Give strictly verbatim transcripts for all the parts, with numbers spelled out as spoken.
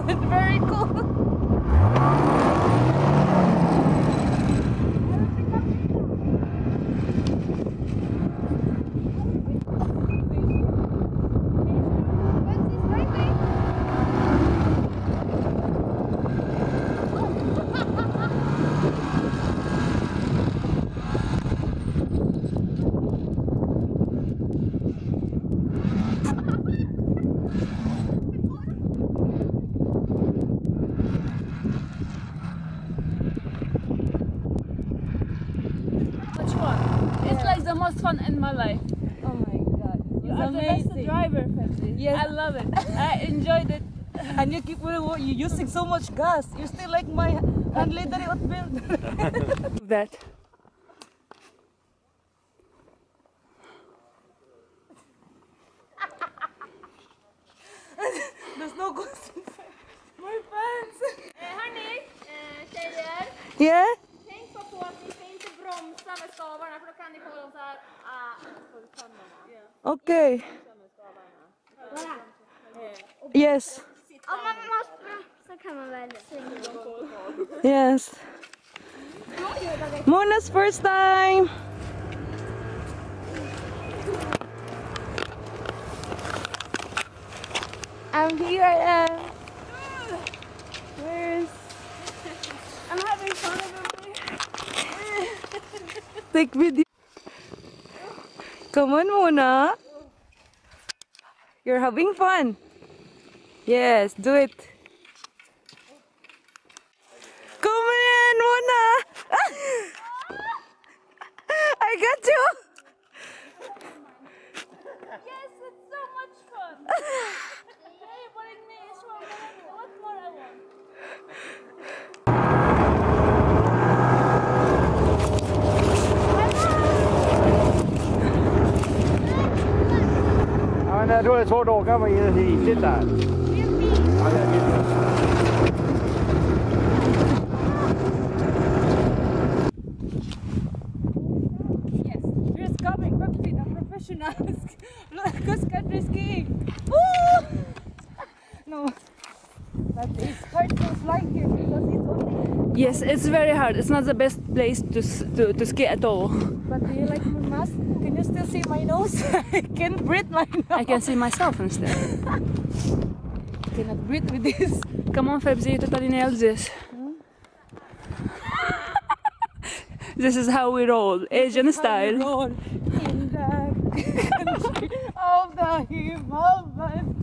Very cool. It's like the most fun in my life. Oh my god. You are the best driver, Pepsi. Yes. I love it. I enjoyed it. And you keep you're using so much gas. You're still like my hand literally hot build. That. There's no ghost inside. My pants. Hörni, eh, tjejer. Yeah? Tänk bara på att ni ska inte bromsa med stavarna för då kan ni få dem så här. Ah, för tänderna. Okay. Yes. Ja, man måste. Så kan man väl svänga dem. Yes. Mona's first time. I'm here. I am. Where's? I'm having fun of Take video. Come on, Mona. You're having fun. Yes, do it. Come on, Mona. I got you. Yes, it's so much fun. Hey, but it is fun. What more I want? Ja, men då är det två dagar var det där. Ja, jag vet det. Yes, here's coming. Pepsi, a professional. Look, cross country skiing. Woo! No, but it's hard to slide here because it's only. Yes, it's very hard. It's not the best place to s- to, to ski at all. But do you like my mask? Can you still see my nose? I can't breathe my nose. I can see myself instead. I cannot breathe with this. Come on, Febs, you totally nailed this. This is how we roll, Asian style. Roll in the country of the Himalayas.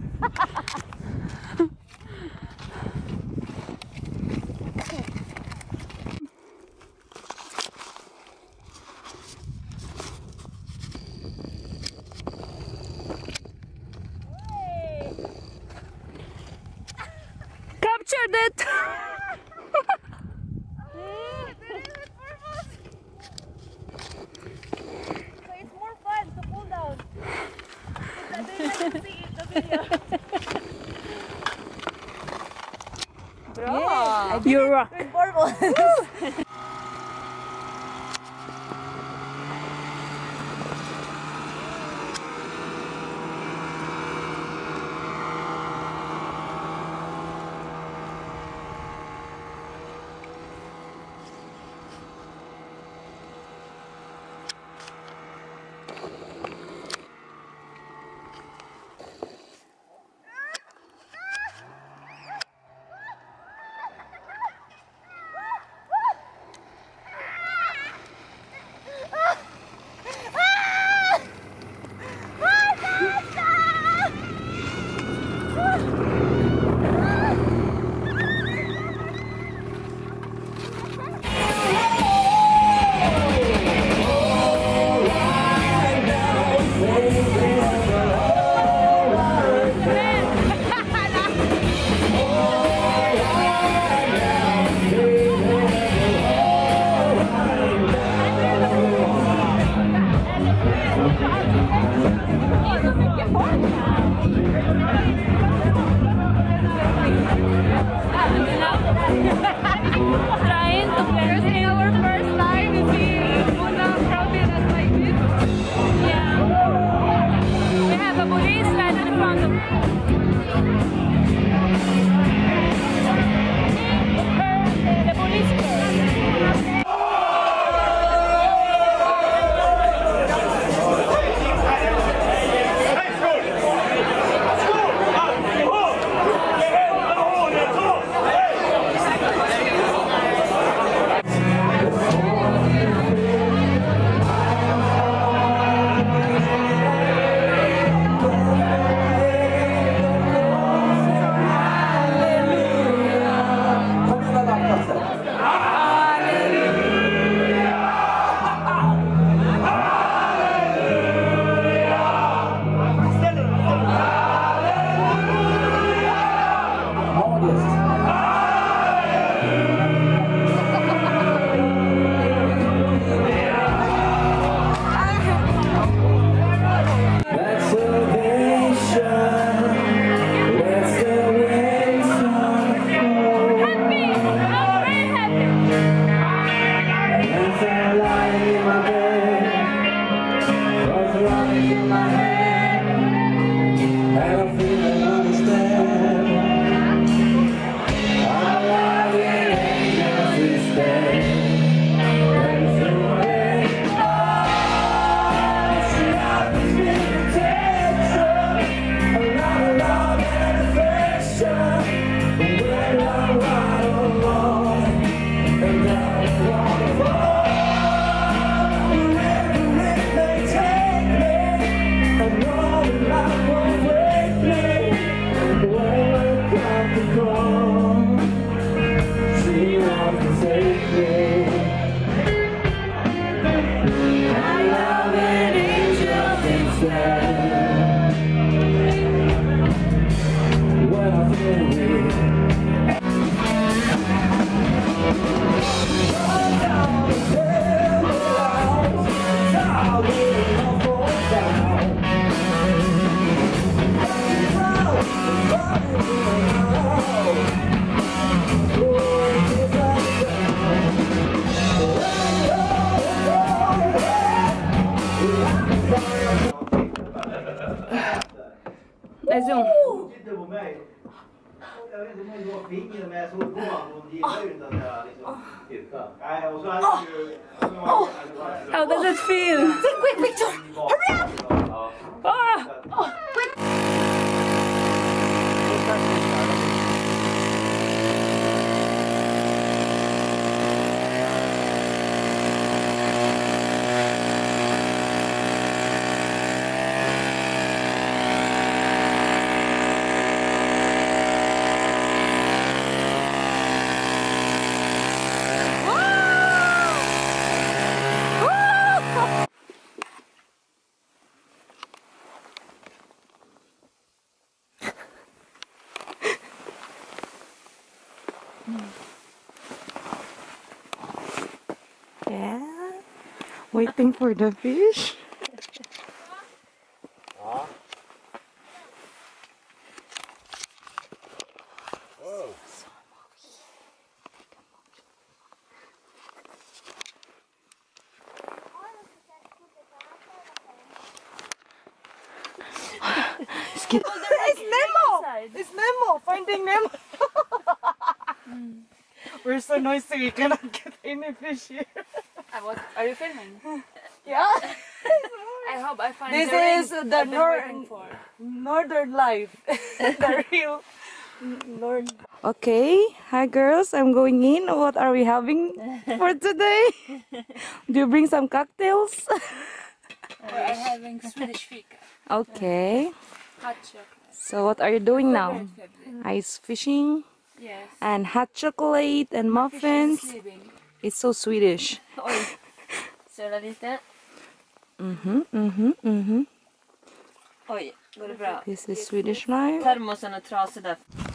Captured it! So it's more fun to pull down. I didn't like to see it, the video. Yeah. You rock. Trying to first our first time to see Mona crowded as like this. Yeah. We have a policeman in front of us. Ska jag zooma? Titta på mig. Jag vet inte om det var fingret med så på hon gillar ju inte att jag liksom tittar. Nej, och så hade jag ju... Oh, does it feel? Quick, Victor! Hurry up! Ah! Oh, quick! Yeah. Waiting for the fish. It's Nemo! It's Nemo! Finding Nemo! We're so noisy we cannot get any fish here. Uh, what, are you filming? Yeah. I hope I find This the ring is the I've been nor- waiting for. Northern life. The real North. Okay, hi girls, I'm going in. What are we having for today? Do you bring some cocktails? We are having Swedish fika. Okay. Hot chocolate. So what are you doing now? Favorite, favorite. Ice fishing Yes. and hot chocolate and muffins. Sleeping. It's so Swedish. Oj. Söla lite. Mhm, mhm, mhm. Oj, går det bra? This is Swedish life. Termosen är trasig där.